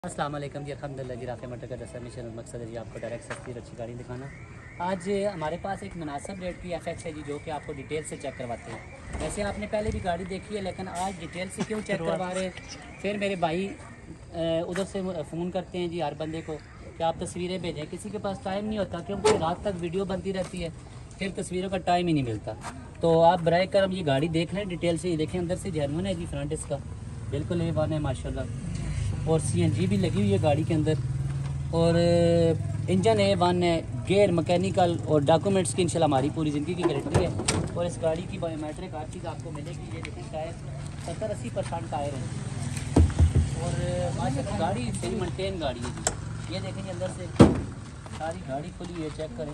अस्सलाम वालेकुम जी। अल्हम्दुलिल्लाह जी। राफ़े मोटर का दसा मिशन और मकसद है जी आपको डायरेक्ट सस्ती और अच्छी गाड़ी दिखाना। आज हमारे पास एक मुनासिब रेट की एफएक्स है जी, जो कि आपको डिटेल से चेक करवाते हैं। वैसे आपने पहले भी गाड़ी देखी है, लेकिन आज डिटेल से क्यों चेक करवा रहे हैं। फिर मेरे भाई उधर से फ़ोन करते हैं जी हर बंदे को कि आप तस्वीरें भेजें। किसी के पास टाइम नहीं होता, क्योंकि रात तक वीडियो बनती रहती है, फिर तस्वीरों का टाइम ही नहीं मिलता। तो आप बराए करम ये गाड़ी देख लें डिटेल से। ये देखें, अंदर से जेन्युइन है जी, फ्रंट इसका बिल्कुल A1 है माशाल्लाह। और CNG भी लगी हुई है गाड़ी के अंदर, और इंजन A1 है, गेयर मैकेनिकल और डॉक्यूमेंट्स की इंशाल्लाह हमारी पूरी ज़िंदगी की गारंटी है। और इस गाड़ी की बायोमेट्रिक हर चीज़ आपको मिलेगी। ये देखिए टायर 70-80% टायर हैं, और माशाल्लाह गाड़ी सही मेंटेन गाड़ी है जी। ये देखें अंदर से सारी गाड़ी खुली है, चेक करें।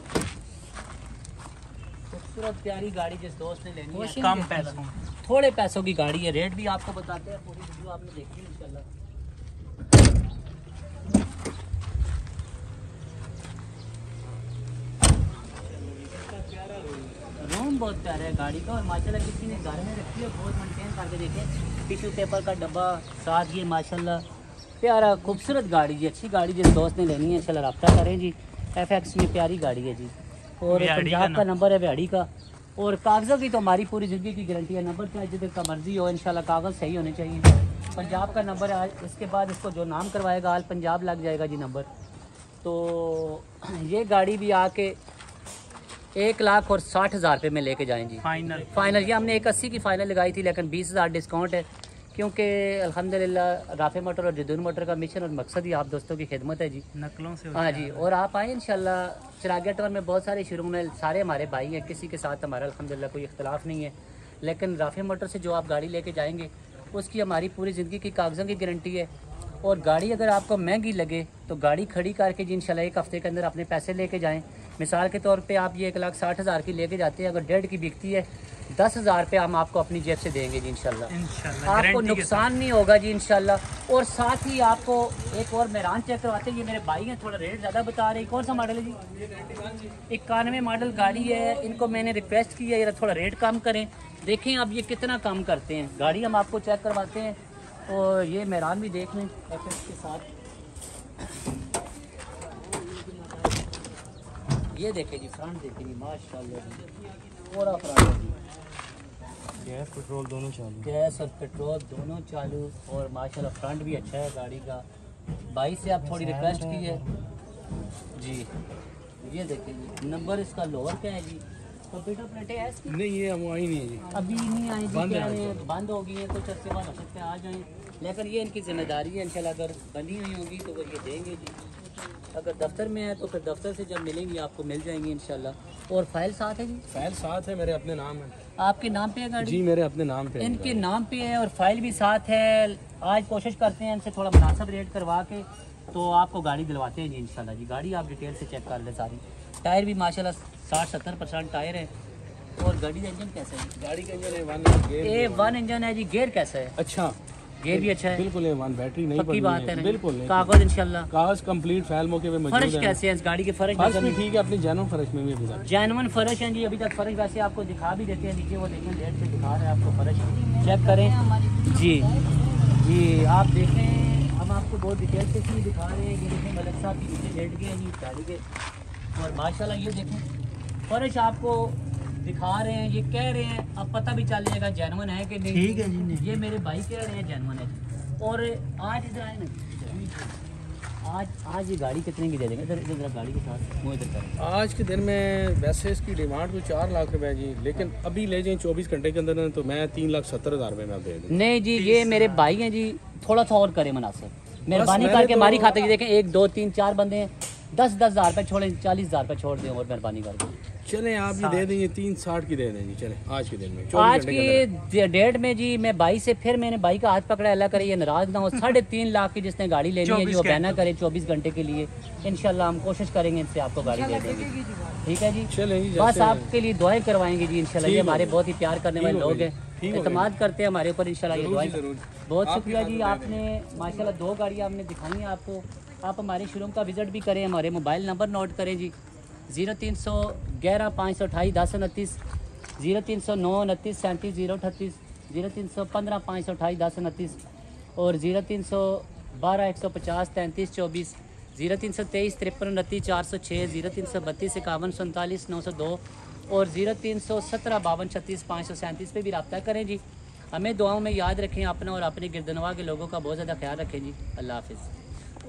खूबसूरत प्यारी गाड़ी, जिस दोस्त ने लेनी है कम पैसों, थोड़े पैसों की गाड़ी है। रेट भी आपको बताते हैं, पूरी वीडियो आपने देखी है इंशाल्लाह। रूम बहुत प्यारा है गाड़ी का, और माशाल्लाह किसी ने घर में रखी है, बहुत मेंटेन करके देखें। टिश्यू पेपर का डब्बा साथ, ये माशाल्लाह प्यारा खूबसूरत गाड़ी जी, अच्छी गाड़ी। जिस दोस्त ने लेनी है इंशाल्लाह रब्ता करें जी। FX ये प्यारी गाड़ी है जी, और पंजाब का नंबर है व्याड़ी का। और कागज़ों की तो हमारी पूरी ज़िंदगी की गारंटी है। नंबर चाहे जिधर का मर्जी हो, इंशाल्लाह कागज़ सही होने चाहिए। पंजाब का नंबर है, इसके बाद इसको जो नाम करवाएगा आल पंजाब लग जाएगा जी नंबर। तो ये गाड़ी भी आके 1,60,000 रुपये में लेके जाएं जी। फाइनल ये हमने 1,80 की फ़ाइनल लगाई थी, लेकिन 20,000 डिस्काउंट है, क्योंकि अल्हम्दुलिल्लाह राफ़े मोटर और जदून मोटर का मिशन और मकसद ही आप दोस्तों की खिदमत है जी, नकलों से। हाँ जी, और आप आए इंशाल्लाह। चिरागिया टाउन में बहुत सारे शोरूम में सारे हमारे भाई हैं, किसी के साथ हमारा अल्हम्दुलिल्लाह कोई इख्तलाफ नहीं है। लेकिन राफ़े मोटर से जो आप गाड़ी लेके जाएंगे, उसकी हमारी पूरी ज़िंदगी की कागज़ों की गारंटी है। और गाड़ी अगर आपको महंगी लगे तो गाड़ी खड़ी करके जी इंशाल्लाह 1 हफ्ते के अंदर अपने पैसे लेके जाएं। मिसाल के तौर पे आप ये 1,60,000 की लेके जाते हैं, अगर 1.5 की बिकती है 10,000 रुपये हम आपको अपनी जेब से देंगे जी इंशाल्लाह। आपको नुकसान नहीं होगा जी इंशाल्लाह। और साथ ही आपको एक और मेरान चेक करवाते हैं। ये मेरे भाई हैं, थोड़ा रेट ज़्यादा बता रहे हैं। कौन सा मॉडल है जी? 91 मॉडल गाड़ी है। इनको मैंने रिक्वेस्ट की है ये थोड़ा रेट कम करें। देखें अब ये कितना कम करते हैं। गाड़ी हम आपको चेक करवाते हैं, और ये मेरान भी देख लें FX के साथ। ये देखें जी, फ्रंट देखें जी माशाल्लाह, पूरा फ्रंट है जी। गैस पेट्रोल दोनों चालू, गैस और पेट्रोल दोनों चालू, और माशाल्लाह फ्रंट भी अच्छा है गाड़ी का। भाई से आप थोड़ी रिक्वेस्ट की है जी। ये देखें जी, नंबर इसका लोअर का है जी। कंप्यूटर प्लेटें है इसकी? नहीं ये वो आई नहीं है जी, अभी नहीं आई जी, बंद बंद हो गई है। कुछ अर्से बाद हो सकते हैं आ जाएँ, लेकिन ये इनकी जिम्मेदारी है इंशाल्लाह। अगर बनी हुई होगी तो वो ये देंगे जी। अगर दफ्तर में है तो फिर दफ्तर से जब मिलेंगी आपको मिल जाएंगी इंशाल्लाह। और फाइल साथ है जी? फाइल साथ है, मेरे अपने नाम है। आपके नाम पे है गाड़ी जी? मेरे अपने नाम पे, इनके नाम पे है, और फाइल भी साथ है। आज कोशिश करते हैं इनसे थोड़ा मुनासिब रेट करवा के तो आपको गाड़ी दिलवाते हैं जी इंशाल्लाह जी। गाड़ी आप डिटेल से चेक कर ले सारी। टायर भी माशाल्लाह 60-70% टायर है। और गाड़ी का इंजन कैसा है? गाड़ी का इंजन A1 इंजन है जी। गेयर कैसा है? अच्छा, गेयर भी अच्छा है, बिल्कुल A1। बैटरी नहीं पक्की बात है, बिल्कुल नहीं। कागज इंशाल्लाह कागज कंप्लीट, फाइल मौके पे मौजूद फर्श है। कैसे है इस गाड़ी के? फर्श भी ठीक है, अपनी जैनुअन फर्श में भी अभी जैनुअन फर्श है जी। अभी तक फर्श वैसे आपको दिखा भी देते हैं, नीचे वो देखें लेट से दिखा रहे हैं आपको फर्श, चेक करें जी। जी आप देखें, हम आपको बहुत डिटेल से इसलिए दिखा रहे हैं। ये देखें मलिक साहब की नीचे लेट गए हैं जी गाड़ी के, और माशाल्लाह ये देखें फर्श आपको दिखा रहे हैं। ये कह रहे हैं, अब पता भी चल जाएगा जैनुअन है कि नहीं। ठीक है जी, ये मेरे भाई कह रहे हैं जैनुअन है। और आज इधर आए ना, आज ये गाड़ी कितने की दे देंगे? इधर इधर गाड़ी के साथ वो इधर करें। आज के दिन में वैसे इसकी डिमांड तो 4 लाख रुपए जी, लेकिन अभी ले जाएं 24 घंटे के अंदर तो मैं 3,70,000 रुपये में दे दूँ। नहीं जी, ये मेरे भाई हैं जी, थोड़ा सा और करें मुनासिब, मेहरबानी करके हमारी खाते की। देखें 1 2 3 4 बंदे हैं, 10,000 रुपये छोड़ें, 40,000 रुपये छोड़ दें, और मेहरबानी करके चले आप ये दे देंगे 3,60 की दे देंगे। चले आज के दिन में, आज की डेट में जी। मैं भाई से फिर मैंने भाई का हाथ पकड़ा, अल्लाह करे ये नाराज ना हो। 3.5 लाख की जिसने गाड़ी लेनी है जी, वो बयाना करे 24 घंटे के लिए। इंशाल्लाह हम कोशिश करेंगे इनसे आपको गाड़ी दे देंगे, ठीक है जी। चलें जी, बस आपके लिए दुआएं करवाएंगे जी इंशाल्लाह। ये हमारे बहुत ही प्यार करने वाले लोग हैं, एतमाद करते हैं हमारे ऊपर इंशाल्लाह। ये दुआएं बहुत शुक्रिया जी। आपने माशाल्लाह 2 गाड़ियाँ हमने दिखाई हैं आपको। आप हमारे शोरूम का विजिट भी करें। हमारे मोबाइल नंबर नोट करें जी, 0311 528 1029, 0309 29 37 038, 0315 528 1029, और 0320 12 150 33 24, 0323 53 29 406, 0332 51 47 902 और 0317 52 36 537 पे भी रब्ता करें जी। हमें दुआओं में याद रखें अपना और अपने गिरदनवा के लोगों का बहुत ज़्यादा ख्याल रखें जी। अल्लाह हाफिज़।